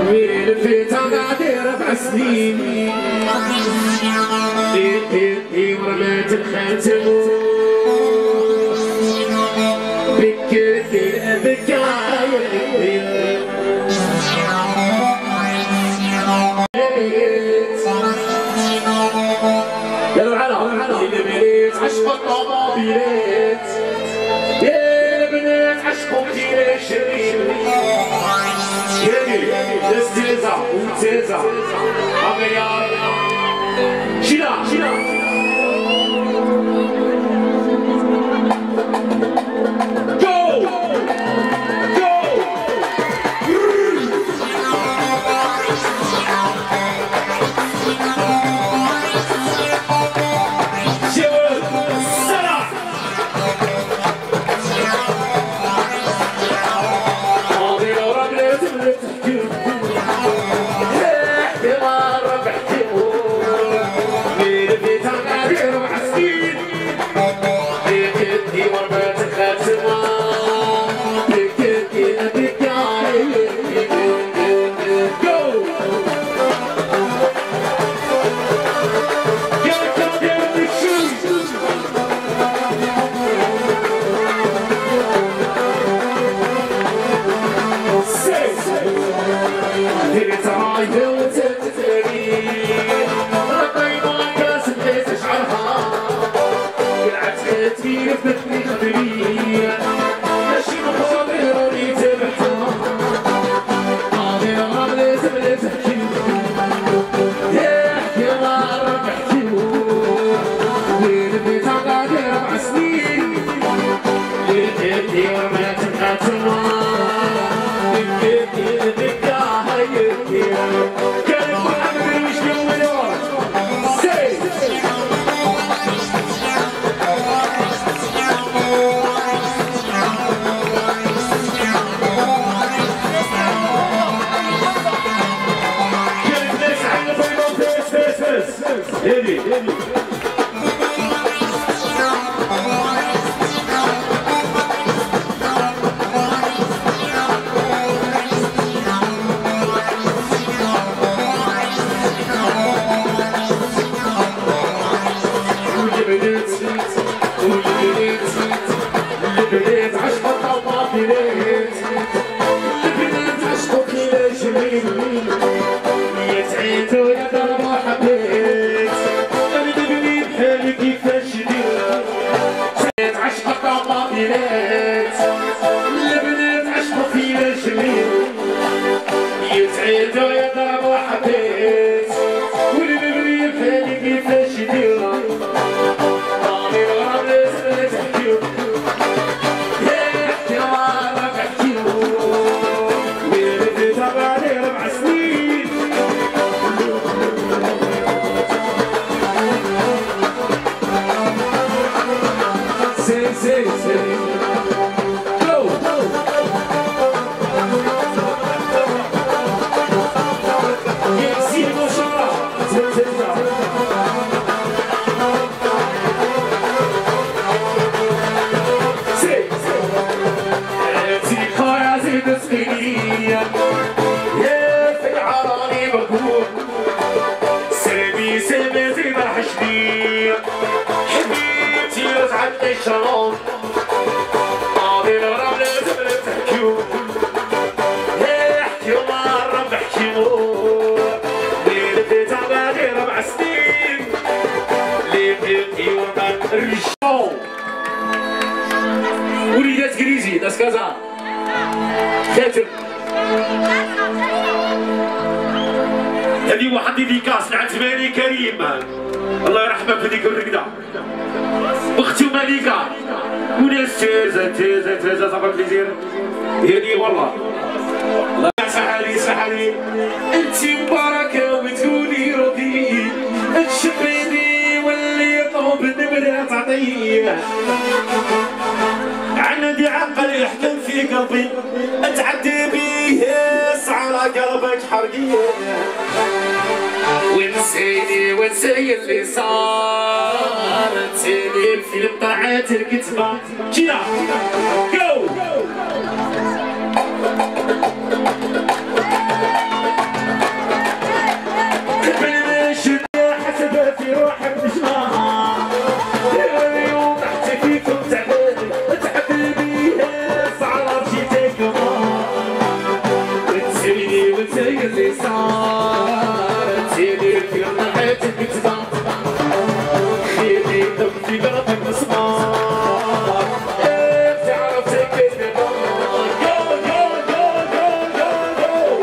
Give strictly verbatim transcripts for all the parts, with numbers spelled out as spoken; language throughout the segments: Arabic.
لفيتها قاعدة ربع سنين لقيتني ورميت الخاتم بكيتني بكاية قالوا على اللي بنيت عشق الطوابيلات يا البنات عشقوا كتير شرير استهزا ومتهزا أغيار شيلا شيلا وليدات كريزي داس كازا خاتم هذه واحد ديكاس لعتباني كريم الله يرحمك في ديك الرقده اختي مليكه وناس تيزه تيزه تيزه صافا بليزير هذه والله الله سحالي سحالي انت مباركه وتقولي رضي تشبيني واللي طوب النمره تعطيه عندي عقل يحكم في قلبي اتعدي بيه على قلبك حرقيه ونسيني ونسي اللي صار نسيني الفيلم طلعت الكتبه جينا جو زي اللي صار تسيري في حياتك كتبان خيري دم في قلبك مسمار ايه تعرف تكتب جو جو جو جو جو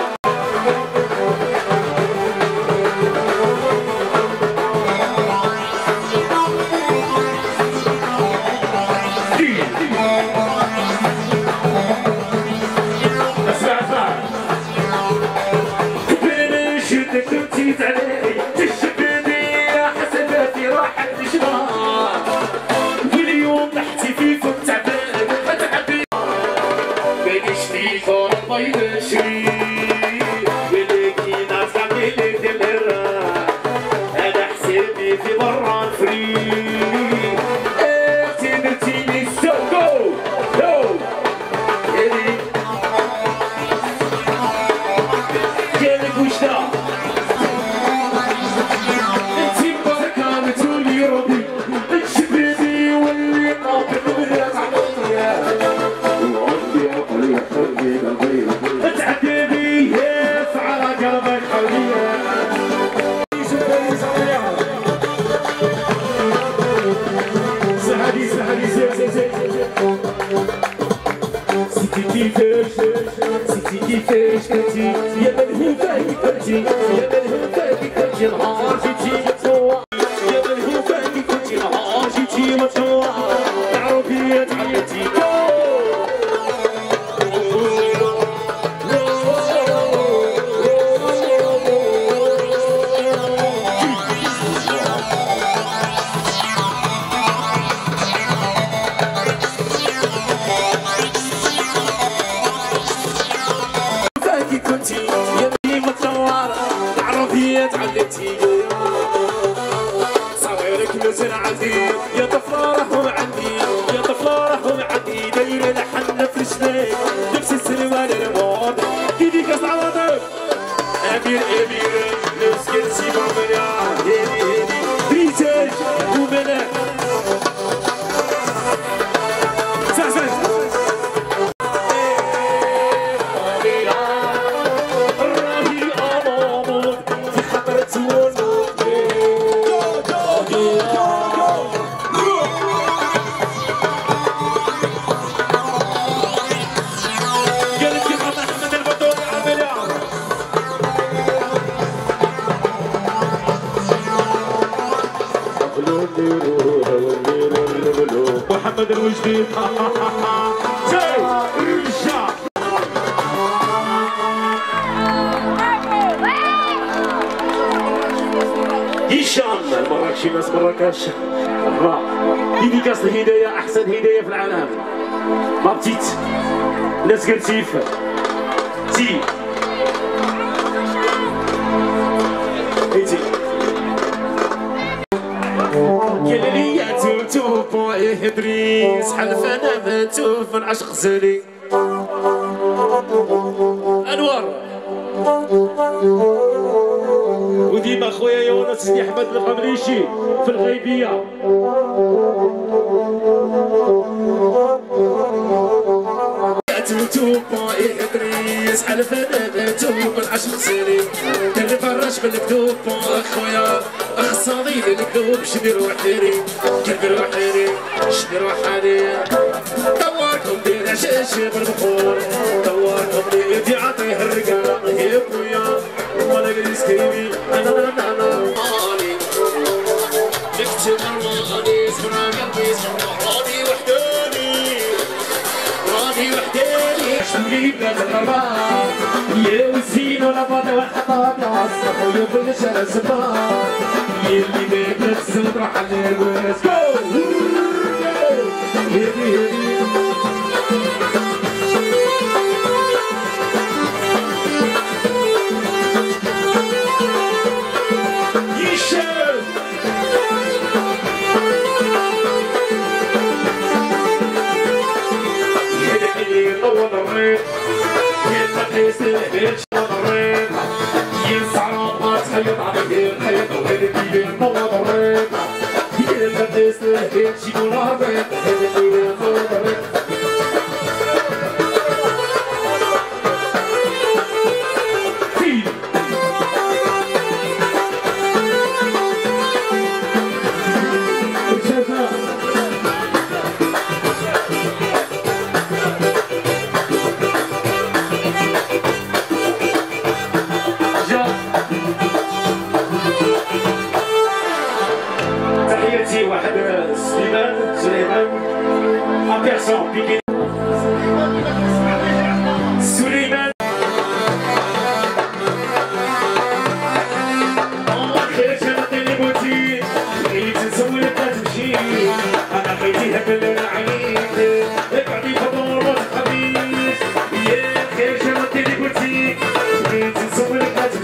كنتيت علي تشبدي يا حسباتي راحت مشوار واليوم نحتفي فوق تعبان فتعبي مانيش فيك الله يبشري ولكن اصاحبي اللي ديال الراح انا حسابي في برا فري اختي درتيني سو جو جو قالك وش دا كيفاش كنتي يا ملهوفة كنتي يا ملهوفة كنتي نهار جيتي يا ملهوفة كنتي نهار جيتي مطوع العربية تعلمتي صغيرك مازال عندي يا طفله راهم عندي يا طفله راهم عندي دايره لحنا في رجليك لبس السروال الموض ايديك صعوضك امير امير لبس كرسي بامريا هيدي هيدي ريتاج وملاك سعسعس الراهي امامك في خطرة محمد الوجدي جاي رجع هشام المراكشي ناس مراكش الراب ديديكاس الهداية أحسن هداية في العالم ما بتيت ناس قرتيف تي ايتي قال لي يا توتو بوي ادريس حلف انا بتوف نعشق زالي انوار وديما خويا يونس سيدي احمد القمريشي في الغيبيه توتو بوي ادريس حلف انا بتوف نعشق زالي كنفرش بالكذوب اخويا اخصادي للكذوب شبي روحيري كبي روحيري شبي روحاني طواركم دير عشاشي بالبخور طواركم دير عطيه الرقاق يا خويا ولا جلس كيمي انا انا انا مالي نكتب المغني سمع قلبي راني وحداني راني وحداني شبي بلاد الغربان يا وزين ولا فاضي والحطاب يعصب ويبل شارع الزبان يلي بيت الزود راح للويس جو هيدي هيدي يشوف يدعي طول الريق يتقيس البيت الريق يسعى ما تخيط عليه الخيط وهيدي طول الريق يلبس البيت شيكون الريق هيدي طول الريق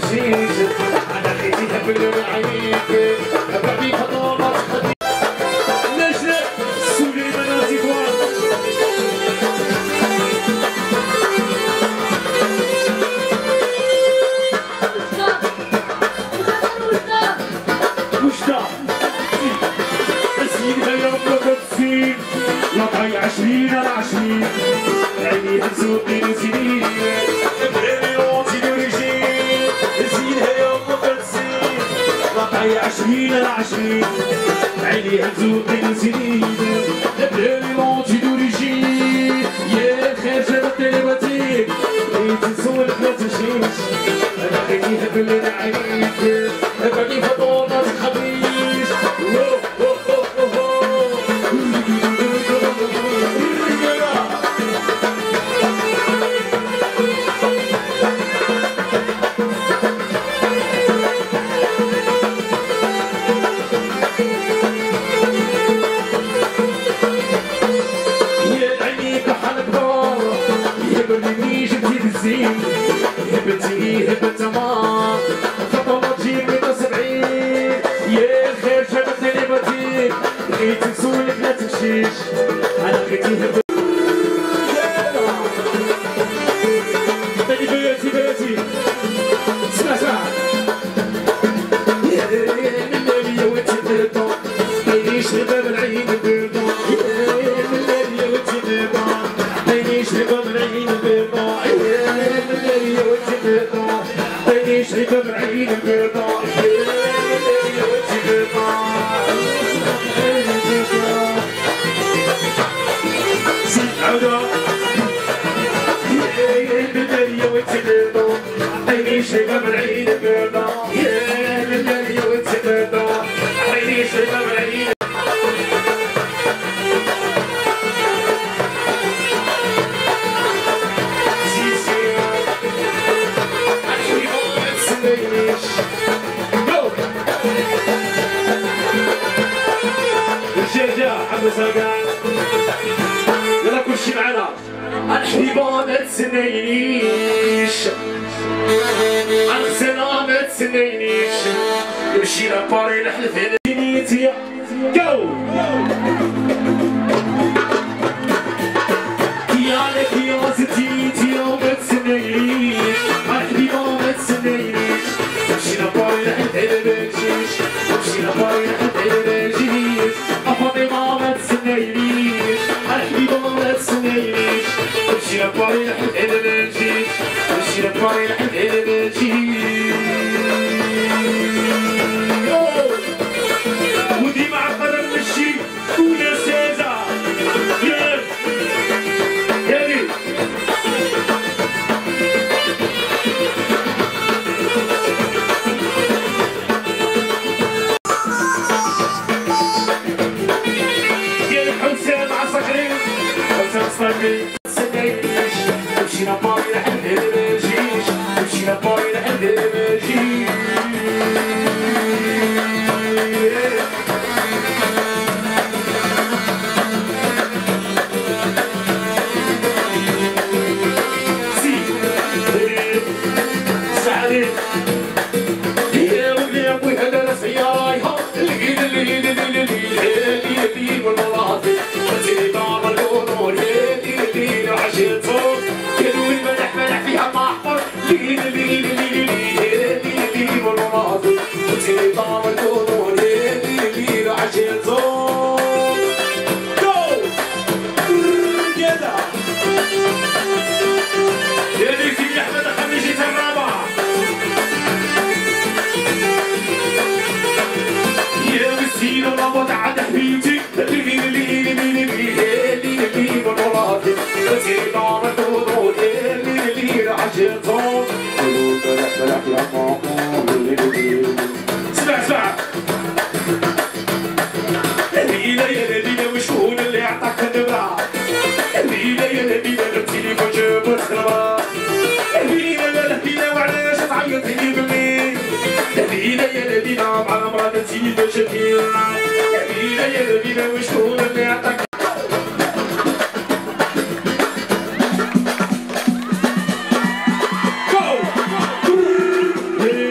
تمشيش انا خليتيها باللون عينيك بعدي خطوات نجلة سليمان وزيفوان مشتاق اسيدها يا رب تسيب نطعي عشرين على عشرين عيني هزوقي نسيني بريمي وانتي دوريجين زينها يا رب تسيب نطعي عشرين على عشرين عيني هزوقي نسيني بريمي وانتي دوريجين يا خير جابت لي باتيك بغيت نسولك ما تمشيش انا خليها باللي عينيك بعدي فطور ما تخبيش هبتي هبت تمام فاطمة تجيب مية وسبعين يا خير جابت لي باتيك بغيت نسولك لا تمشيش انا بغيتي هبت بني بياتي بياتي اسمع اسمع يا من الليل يا وانتي بيضا مايليش ربا من عين البيضا يا من الليل يا وانتي بيضا مايليش ربا من عين البيضا يا من الليل يا وانتي بيضا مايليش ربا من عين البيضا يا من الليل يا وانتي بيضا زيد عودا يا من الليل يا وانتي بيضا مايليش ربا من عين البيضا يا من الليل يا وانتي بيضا مايليش ربا من عين يلا كلشي معنا الحبيبة ما تسنينيش الغسالة ما تسنينيش نمشي لباري نحلف على نيتي جو ديالك يا زتيتي ما تسنينيش الحبيبة ما تسنينيش نمشي لباري نحلف على بنجيش نمشي لباري نحلف على بنجيش فاطمة ما تسنينيش الحبيبة ما تسنينيش نمشي لباري نحلف على بنجيش نمشي لباري نحلف على بنجيش ودي معقدة نمشي ولا سازة يا يا صدري سنيش نمشي لباري لحد ما نجيش نمشي لباري لحد ما نجيش زيد سعدي يا ولي يا ابوي هذا راس عيايها الليل الليل الليل الليل الليل والله عشيتهم كانوا الملح ملح فيها محمر ليل ليل ليل ليل ليل والماضي وتي طعم الكونور ليل ليل عشيتهم جو كذا يا لي سيدي احمد خميجي الرابع يا مسكين الله وتعد حبيبتي ليل ليل ليل ليل ليل والماضي وتي طعم الكونور ليل ليل عشيتهم قلوب ملح ملح يا ماما اسمع اسمع الليلة يا ليلة وشكون اللي عطاك النبرة الليلة يا ليلة التليفون جاب الخربة الليلة يا ليلة وعلاش تعيطيني بالليل الليلة يا ليلة مع مراتي بشكيل الليلة يا ليلة وشكون اللي عطاك Yeah.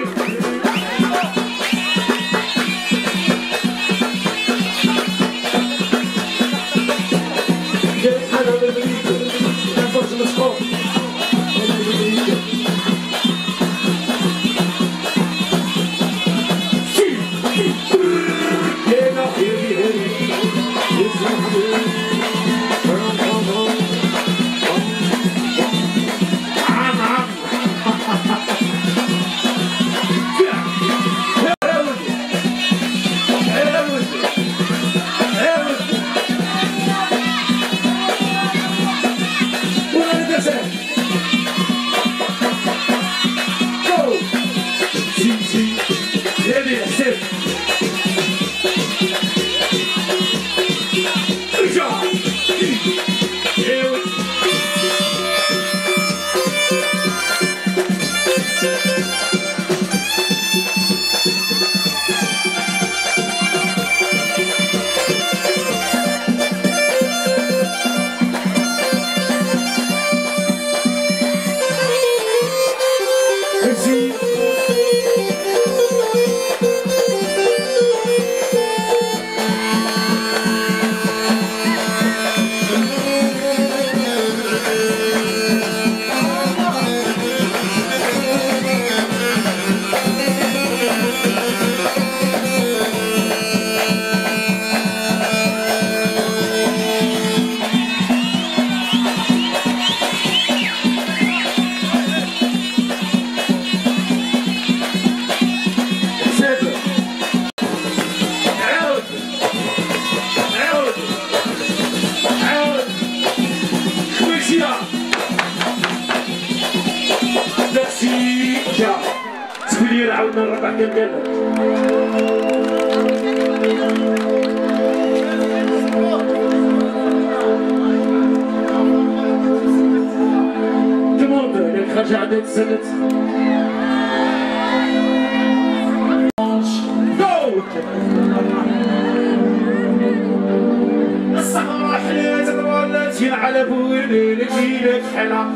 فهمتي عاودنا الربع ديالنا كموند اللي خرج عندك السنة الصحراء حليت الولات على بويلي لك حلا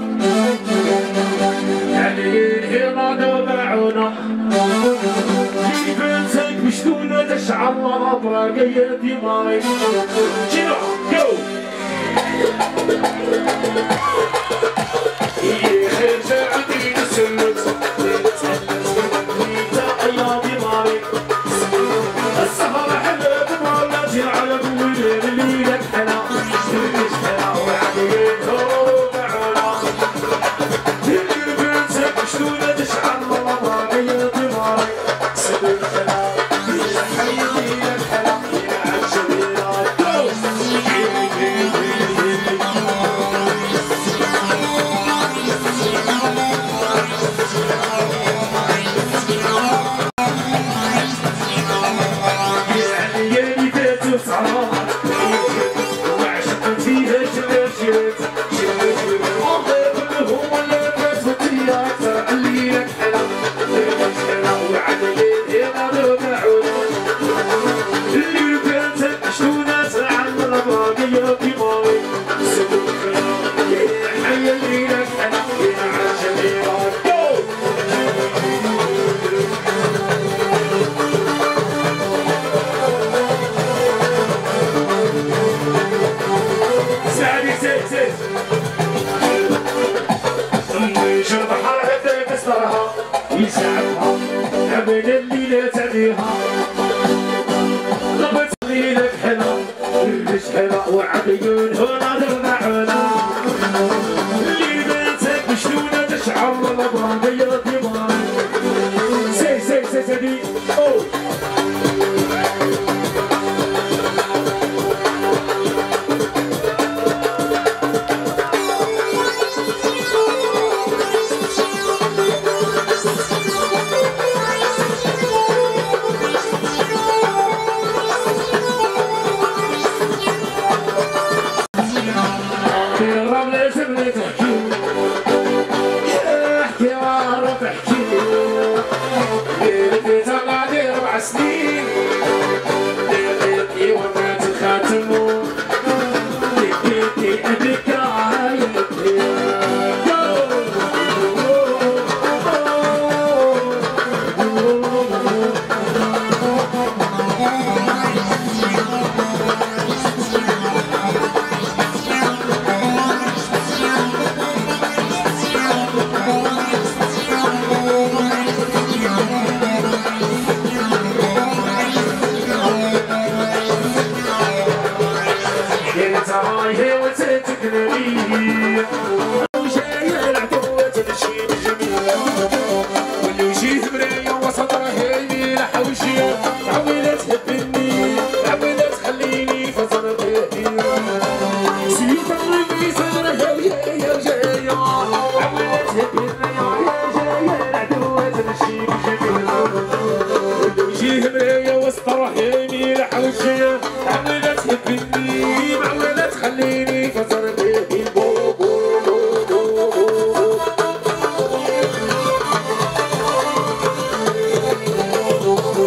علي الهضا باعونا جي بنتك بشتونا تشعر الابراق يا ديماري شنو جو يا خير عندي نسلت يا ديماري السهرة حلوة بمولاتي على بويلي اللي لك حلا شتوش حلا وعلي الهضا باعونا جي بنتك بشتونا تشعر الابراق يا ديماري يسعفها عبد الليلة تعنيها غبت ليلك حلا الرش حلا وعبيون هنا درنعنا اللي بنتك بشلونة تشعر الابراق يا ديمار سي سي سي سي اوه سنين لقيتي وفات الخاتم لقيتي أبيك عايدتي Oh